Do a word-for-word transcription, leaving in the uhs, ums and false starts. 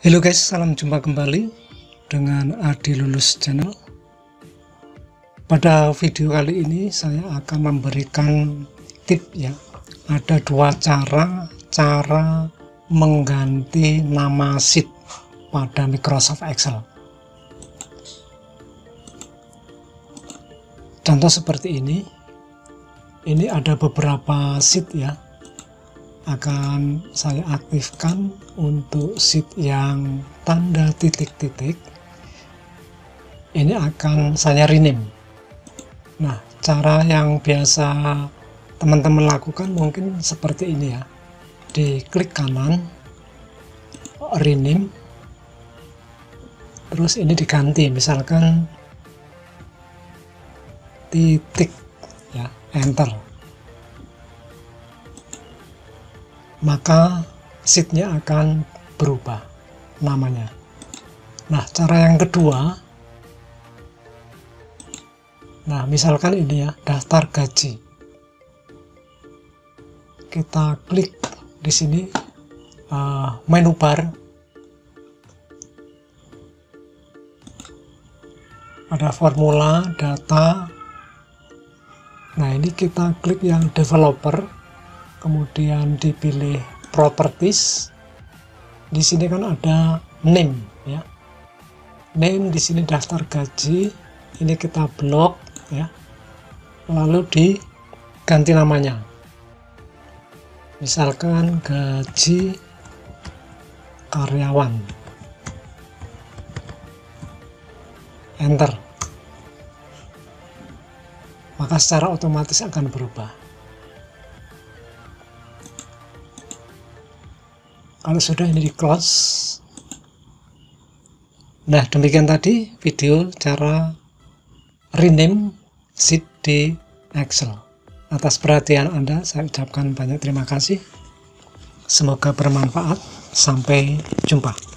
Halo guys, salam jumpa kembali dengan Adi Lulus Channel. Pada video kali ini saya akan memberikan tip ya. Ada dua cara cara mengganti nama sheet pada Microsoft Excel. Contoh seperti ini. Ini ada beberapa sheet ya. Akan saya aktifkan untuk sheet yang tanda titik-titik. Ini akan saya rename. Nah, cara yang biasa teman-teman lakukan mungkin seperti ini ya. Di klik kanan, rename, terus ini diganti, misalkan titik ya, enter. Maka sheetnya akan berubah namanya. Nah, cara yang kedua, nah misalkan ini ya, daftar gaji. Kita klik di sini uh, menu bar, ada formula, data. Nah, ini kita klik yang developer. Kemudian dipilih properties. Di sini kan ada name ya. Name di sini daftar gaji. Ini kita blok ya. Lalu diganti namanya. Misalkan gaji karyawan. Enter. Maka secara otomatis akan berubah. Kalau sudah ini di close. Nah, demikian tadi video cara rename sheet di Excel. Atas perhatian Anda saya ucapkan banyak terima kasih. Semoga bermanfaat. Sampai jumpa.